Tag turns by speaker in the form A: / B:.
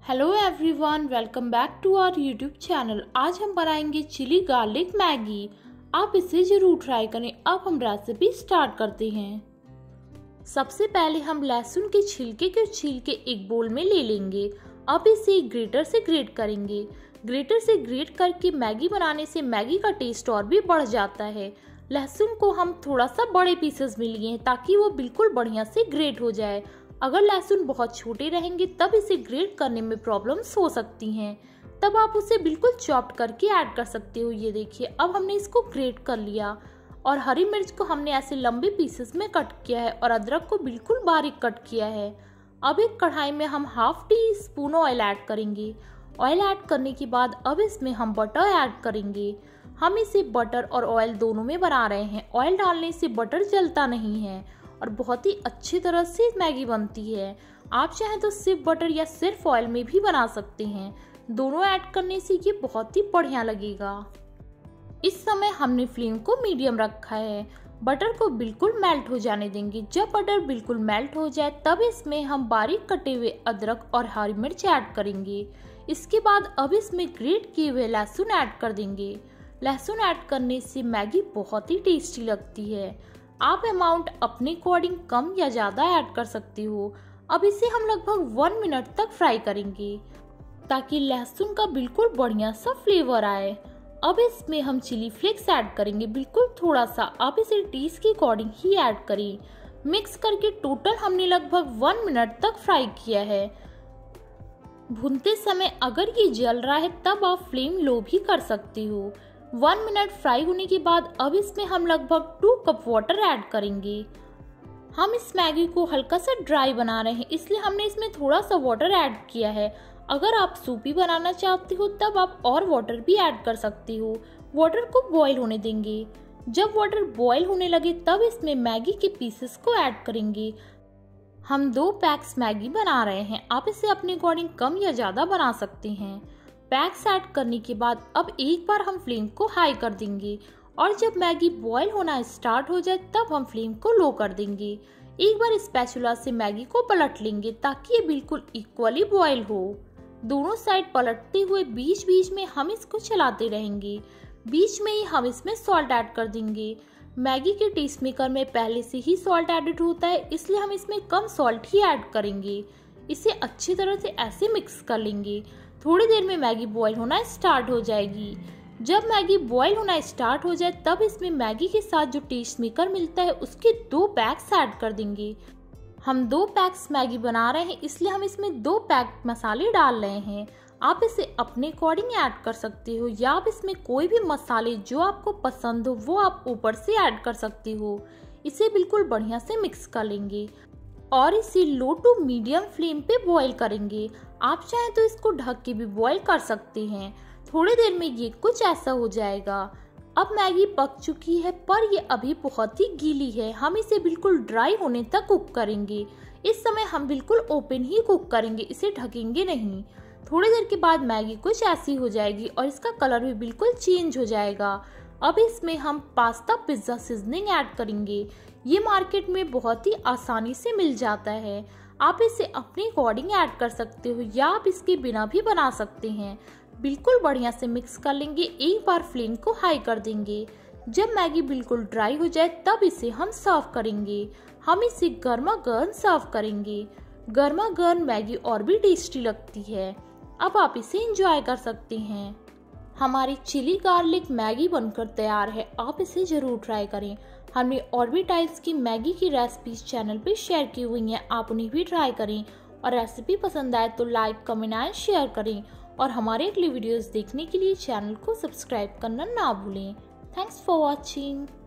A: Hello everyone, welcome back to our YouTube channel. आज हम बनाएंगे चिली गार्लिक मैगी। आप इसे जरूर ट्राई करें। अब हम रेसिपी स्टार्ट करते हैं। सबसे पहले हम लहसुन के छिलके को छील के एक बोल में ले लेंगे। अब इसे ग्रेटर से ग्रेट करेंगे। ग्रेटर से ग्रेट करके मैगी बनाने से मैगी का टेस्ट और भी बढ़ जाता है। लहसुन को हम थोड़ा सा बड़े पीसेस में लिए हैं ताकि वो बिल्कुल बढ़िया से ग्रेट हो जाए। अगर लहसुन बहुत छोटे रहेंगे तब इसे ग्रेट करने में प्रॉब्लम्स हो सकती हैं। तब आप उसे बिल्कुल चॉप्ड करके ऐड कर सकते हो। ये देखिए, अब हमने इसको ग्रेट कर लिया और हरी मिर्च को हमने ऐसे लंबे पीसेस में कट किया है और अदरक को बिल्कुल बारीक कट किया है। अब एक कढ़ाई में हम half teaspoon oil add करेंगे। ऑयल ऐड करने के बाद अब इसमें हम बटर ऐड करेंगे। हम इसे बटर और ऑयल दोनों में बना रहे हैं। ऑयल डालने से बटर जलता नहीं है और बहुत ही अच्छी तरह से मैगी बनती है। आप चाहें तो सिर्फ बटर या सिर्फ ऑयल में भी बना सकते हैं। दोनों ऐड करने से ये बहुत ही बढ़िया लगेगा। इस समय हमने फ्लेम को मीडियम रखा है। बटर को बिल्कुल मेल्ट हो जाने देंगे। जब बटर बिल्कुल मेल्ट हो जाए तब इसमें हम बारीक कटे हुए अदरक और हरी मिर्च ऐड करेंगे। इसके बाद अब इसमें ग्रेट किए हुए लहसुन ऐड कर देंगे। लहसुन ऐड करने से मैगी बहुत ही टेस्टी लगती है। आप अमाउंट अपने अकॉर्डिंग कम या ज़्यादा ऐड कर सकते हो। अब इसे हम लगभग 1 मिनट तक फ्राई करेंगे ताकि लहसुन का बिल्कुल बढ़िया सा फ्लेवर आए। अब इसमें हम चिली फ्लेक्स ऐड करेंगे, बिल्कुल थोड़ा सा। आप इसे टेस्ट के अकॉर्डिंग ही ऐड करें। मिक्स करके टोटल हमने लगभग 1 मिनट तक फ्राई किया है। भूनते समय अगर ये जल रहा है तब आप फ्लेम लो भी कर सकते हो। 1 मिनट फ्राई होने के बाद अब इसमें हम लगभग 2 कप वाटर ऐड करेंगे। हम इस मैगी को हल्का सा ड्राई बना रहे हैं, इसलिए हमने इसमें थोड़ा सा वाटर ऐड किया है। अगर आप सूपी बनाना चाहते हो तब आप और वाटर भी ऐड कर सकते हो। वाटर को बॉईल होने देंगे। जब वाटर बॉईल होने लगे तब इसमें मैगी के पीसेस को ऐड करेंगे। हम 2 पैक्स मैगी बना रहे हैं। आप इसे अपने अकॉर्डिंग कम या ज़्यादा बना सकते हैं। पैक्स ऐड करने के बाद अब एक बार हम फ्लेम को हाई कर देंगे और जब मैगी बॉईल होना स्टार्ट हो जाए तब हम फ्लेम को लो कर देंगे। एक बार स्पैचुला से मैगी को पलट लेंगे ताकि ये बिल्कुल इक्वली बॉईल हो। दोनों साइड पलटते हुए बीच बीच में हम इसको चलाते रहेंगे। बीच में ही हम इसमें सॉल्ट ऐड कर देंगे। मैगी के टेस्ट मेकर में पहले से ही सॉल्ट एडिड होता है, इसलिए हम इसमें कम सॉल्ट ही ऐड करेंगे। इसे अच्छी तरह से ऐसे मिक्स कर लेंगे। थोड़ी देर में मैगी बॉईल होना स्टार्ट हो जाएगी। जब मैगी बॉईल होना स्टार्ट हो जाए तब इसमें मैगी के साथ जो टेस्ट मेकर मिलता है उसके 2 पैक्स ऐड कर देंगे। हम 2 पैक्स मैगी बना रहे हैं, इसलिए हम इसमें 2 पैक मसाले डाल रहे हैं। आप इसे अपने अकॉर्डिंग ऐड कर सकते हो या आप इसमें कोई भी मसाले जो आपको पसंद हो वो आप ऊपर से ऐड कर सकते हो। इसे बिल्कुल बढ़िया से मिक्स कर लेंगे और इसे लो टू मीडियम फ्लेम पे बॉईल करेंगे। आप चाहें तो इसको ढक के भी बॉईल कर सकते हैं। थोड़ी देर में ये कुछ ऐसा हो जाएगा। अब मैगी पक चुकी है पर ये अभी बहुत ही गीली है। हम इसे बिल्कुल ड्राई होने तक कुक करेंगे। इस समय हम बिल्कुल ओपन ही कुक करेंगे, इसे ढकेंगे नहीं। थोड़ी देर के बाद मैगी कुछ ऐसी हो जाएगी और इसका कलर भी बिल्कुल चेंज हो जाएगा। अब इसमें हम पास्ता पिज्जा सीजनिंग ऐड करेंगे। ये मार्केट में बहुत ही आसानी से मिल जाता है। आप इसे अपने अकॉर्डिंग ऐड कर सकते हो या आप इसके बिना भी बना सकते हैं। बिल्कुल बढ़िया से मिक्स कर लेंगे। एक बार फ्लेम को हाई कर देंगे। जब मैगी बिल्कुल ड्राई हो जाए तब इसे हम सर्व करेंगे। हम इसे गर्मा गर्म सर्व करेंगे। गर्मा गर्म मैगी और भी टेस्टी लगती है। अब आप इसे एंजॉय कर सकते हैं। हमारी चिली गार्लिक मैगी बनकर तैयार है। आप इसे जरूर ट्राई करें। हमने और भी टाइप्स की मैगी की रेसिपीज चैनल पे शेयर की हुई हैं, आप उन्हें भी ट्राई करें। और रेसिपी पसंद आए तो लाइक, कमेंट एंड शेयर करें। और हमारे अगले वीडियोस देखने के लिए चैनल को सब्सक्राइब करना ना भूलें। Thanks for watching.